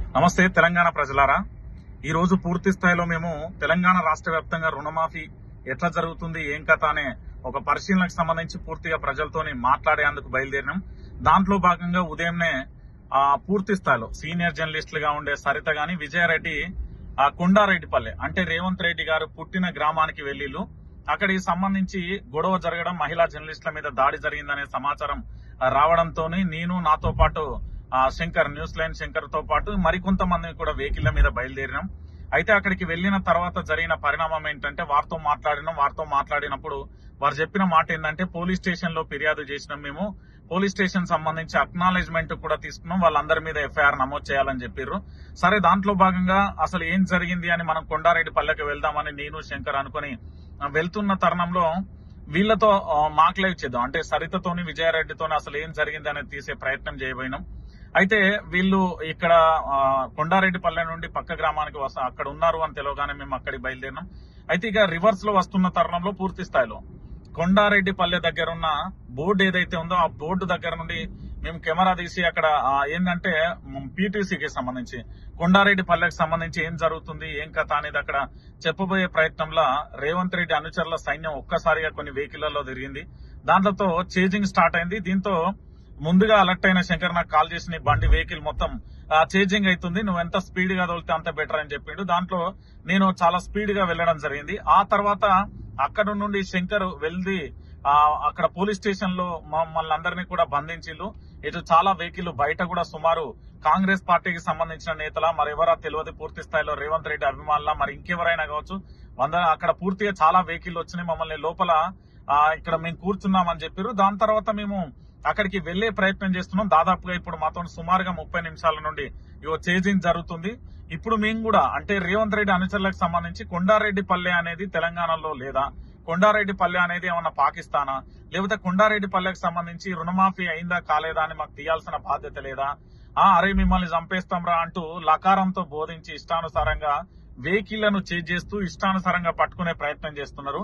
నమస్తే తెలంగాణ ప్రజలారా, ఈ రోజు పూర్తి స్థాయిలో మేము తెలంగాణ రాష్ట్ర వ్యాప్తంగా రుణమాఫీ ఎట్లా జరుగుతుంది ఏం కథ అనే ఒక పరిశీలనకు సంబంధించి పూర్తిగా ప్రజలతోని మాట్లాడేందుకు బయలుదేరినాం. దాంట్లో భాగంగా ఉదయంనే పూర్తి స్థాయిలో సీనియర్ జర్నలిస్టులుగా ఉండే సరిత గాని విజయారెడ్డి కొండారెడ్డిపల్లె అంటే రేవంత్ రెడ్డి గారు పుట్టిన గ్రామానికి వెళ్లిళ్ళు. అక్కడికి సంబంధించి గొడవ జరగడం, మహిళా జర్నలిస్టుల మీద దాడి జరిగిందనే సమాచారం రావడంతో నేను, నాతో పాటు శంకర్, న్యూస్ లైన్ శంకర్ తో పాటు మరికొంతమంది కూడా వెహికల్ మీద బయలుదేరినాం. అయితే అక్కడికి వెళ్లిన తర్వాత జరిగిన పరిణామం ఏంటంటే వారితో మాట్లాడినప్పుడు వారు చెప్పిన మాట ఏంటంటే పోలీస్ స్టేషన్ లో ఫిర్యాదు చేసినాం, మేము పోలీస్ స్టేషన్ సంబంధించి అక్నాలెడ్జ్మెంట్ కూడా తీసుకున్నాం, వాళ్ళందరి మీద ఎఫ్ఐఆర్ నమోదు చేయాలని చెప్పారు. సరే, దాంట్లో భాగంగా అసలు ఏం జరిగింది అని మనం కొండారెడ్డిపల్లెకి వెళ్దామని నేను శంకర్ అనుకుని వెళ్తున్న తరుణంలో వీళ్లతో మాక్లైవ్ చేద్దాం అంటే సరితతోని విజయారెడ్డితోని అసలు ఏం జరిగింది అనేది తీసే ప్రయత్నం చేయబోయినాం. అయితే వీళ్ళు ఇక్కడ కొండారెడ్డిపల్లె నుండి పక్క గ్రామానికి అక్కడ ఉన్నారు అని తెలియగానే మేము అక్కడికి బయలుదేరినాం. అయితే ఇక రివర్స్ లో వస్తున్న తరుణంలో పూర్తి స్థాయిలో కొండారెడ్డిపల్లె దగ్గర ఉన్న బోర్డు ఏదైతే ఉందో ఆ బోర్డు దగ్గర నుండి మేము కెమెరా తీసి అక్కడ ఏంటంటే పీటీసీకి సంబంధించి కొండారెడ్డిపల్లెకి సంబంధించి ఏం జరుగుతుంది ఏం కథ అనేది అక్కడ చెప్పబోయే ప్రయత్నంలో రేవంత్ రెడ్డి అనుచరుల సైన్యం ఒక్కసారిగా కొన్ని వెహికల్లో తిరిగింది. దాంతో చేజింగ్ స్టార్ట్ అయింది. దీంతో ముందుగా అలర్ట్ అయిన శంకర్ నాకు కాల్ చేసిన బండి వెహికల్ మొత్తం చేజింగ్ అవుతుంది, నువ్వు ఎంత స్పీడ్ గా తోలితే అంత బెటర్ అని చెప్పిండు. దాంట్లో నేను చాలా స్పీడ్ గా వెళ్లడం జరిగింది. ఆ తర్వాత అక్కడ నుండి శంకర్ వెళ్ది అక్కడ పోలీస్ స్టేషన్ లో మమ్మల్ని అందరినీ కూడా బంధించిల్లు. ఇటు చాలా వెహికల్ బయట కూడా సుమారు కాంగ్రెస్ పార్టీకి సంబంధించిన నేతల మరెవరా తెలియదు, పూర్తి స్థాయిలో రేవంత్ రెడ్డి అభిమానుల మరి ఇంకెవరైనా కావచ్చు, అక్కడ పూర్తిగా చాలా వెహికల్ వచ్చినాయి. మమ్మల్ని లోపల ఇక్కడ మేము కూర్చున్నామని చెప్పారు. దాని తర్వాత మేము అక్కడికి వెళ్లే ప్రయత్నం చేస్తున్నాం. దాదాపుగా ఇప్పుడు మాతో సుమారుగా 30 నిమిషాల నుండి చేజింగ్ జరుగుతుంది. ఇప్పుడు మేము కూడా అంటే రేవంత్ రెడ్డి అనుచరులకు సంబంధించి కొండారెడ్డిపల్లె అనేది తెలంగాణలో లేదా, కొండారెడ్డిపల్లె అనేది ఏమన్నా పాకిస్తానా, లేకపోతే కొండారెడ్డిపల్లెకి సంబంధించి రుణమాఫీ అయిందా కాలేదా అని మాకు తీయాల్సిన బాధ్యత లేదా, అరే మిమ్మల్ని చంపేస్తాం రా అంటూ లకారంతో బోధించి ఇష్టానుసారంగా వెహికల్లను చేజ్ చేస్తూ ఇష్టానుసారంగా పట్టుకునే ప్రయత్నం చేస్తున్నారు.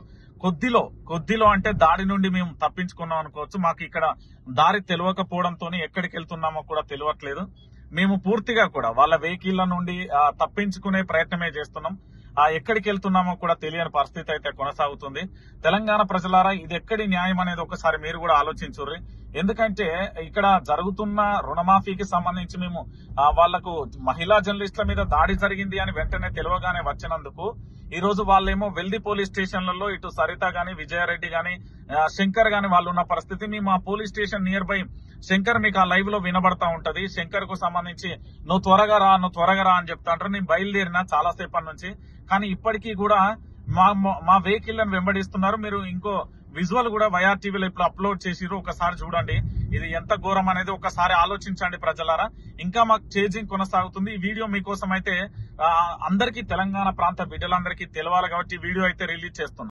కొద్దిలో అంటే దాడి నుండి మేము తప్పించుకున్నాం అనుకోవచ్చు. మాకు ఇక్కడ దారి తెలియకపోవడంతో ఎక్కడికి వెళ్తున్నామో కూడా తెలియట్లేదు. మేము పూర్తిగా కూడా వాళ్ళ వెహికల్ నుండి తప్పించుకునే ప్రయత్నమే చేస్తున్నాం. ఎక్కడికి వెళ్తున్నామో కూడా తెలియని పరిస్థితి అయితే కొనసాగుతుంది. తెలంగాణ ప్రజలారా, ఇది ఎక్కడి న్యాయం అనేది ఒకసారి మీరు కూడా ఆలోచించుర్రి. ఎందుకంటే ఇక్కడ జరుగుతున్న రుణమాఫీకి సంబంధించి మేము వాళ్లకు మహిళా జర్నలిస్టుల మీద దాడి జరిగింది అని వెంటనే తెలియగానే వచ్చినందుకు ఈ రోజు వాళ్ళేమో వెల్ది పోలీస్ స్టేషన్లలో ఇటు సరిత గాని విజయారెడ్డి గాని శంకర్ గాని వాళ్ళు ఉన్న పరిస్థితి. మేము ఆ police station near by Shankar మీకు ఆ లైవ్ లో వినబడతా ఉంటది. శంకర్ కు సంబంధించి నువ్వు త్వరగా రా అని చెప్తా అంటారు. నేను బయలుదేరినా చాలా సేపటి నుంచి, కానీ ఇప్పటికీ కూడా మా వెహికల్ లను వెంబడిస్తున్నారు. మీరు ఇంకో విజువల్ కూడా వైఆర్ టీవీలో ఇప్పుడు అప్లోడ్ చేసిరు, ఒకసారి చూడండి. ఇది ఎంత ఘోరం అనేది ఒకసారి ఆలోచించండి ప్రజలారా. ఇంకా మాకు చేజింగ్ కొనసాగుతుంది. ఈ వీడియో మీకోసం అయితే అందరికీ, తెలంగాణ ప్రాంత బిడ్డలందరికీ తెలవాలి కాబట్టి వీడియో అయితే రిలీజ్ చేస్తున్నాం.